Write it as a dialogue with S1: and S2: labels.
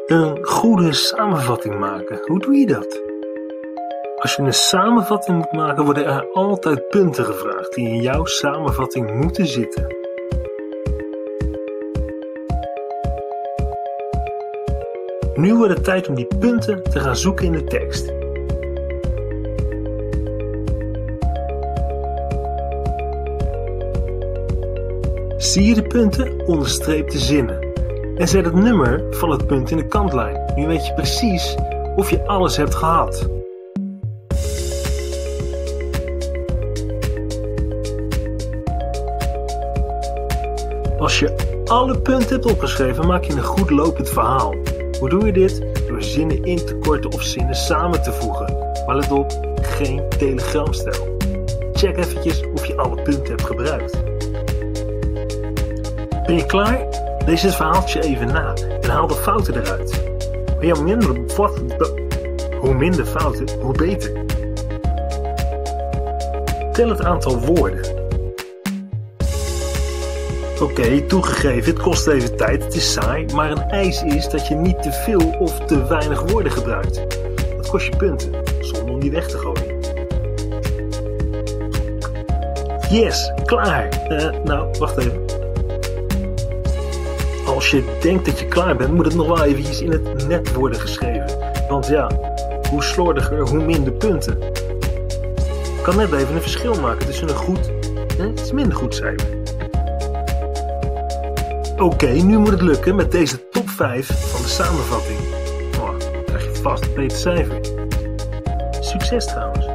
S1: Een goede samenvatting maken. Hoe doe je dat? Als je een samenvatting moet maken, worden er altijd punten gevraagd die in jouw samenvatting moeten zitten. Nu wordt het tijd om die punten te gaan zoeken in de tekst. Zie je de punten? Onderstreep de zinnen. En zet het nummer van het punt in de kantlijn. Nu weet je precies of je alles hebt gehad. Als je alle punten hebt opgeschreven, maak je een goed lopend verhaal. Hoe doe je dit? Door zinnen in te korten of zinnen samen te voegen. Maar let op, geen telegramstijl. Check eventjes of je alle punten hebt gebruikt. Ben je klaar? Lees het verhaaltje even na en haal de fouten eruit. Hoe minder fouten, hoe beter. Tel het aantal woorden. Oké, toegegeven, het kost even tijd, het is saai, maar een eis is dat je niet te veel of te weinig woorden gebruikt. Dat kost je punten, zonder om die weg te gooien. Yes, klaar. Wacht even. Als je denkt dat je klaar bent, moet het nog wel eventjes in het net worden geschreven. Want ja, hoe slordiger, hoe minder punten. Ik kan net even een verschil maken tussen een goed en iets minder goed cijfer. Oké, nu moet het lukken met deze top 5 van de samenvatting. Dan krijg je vast een beter cijfer. Succes trouwens.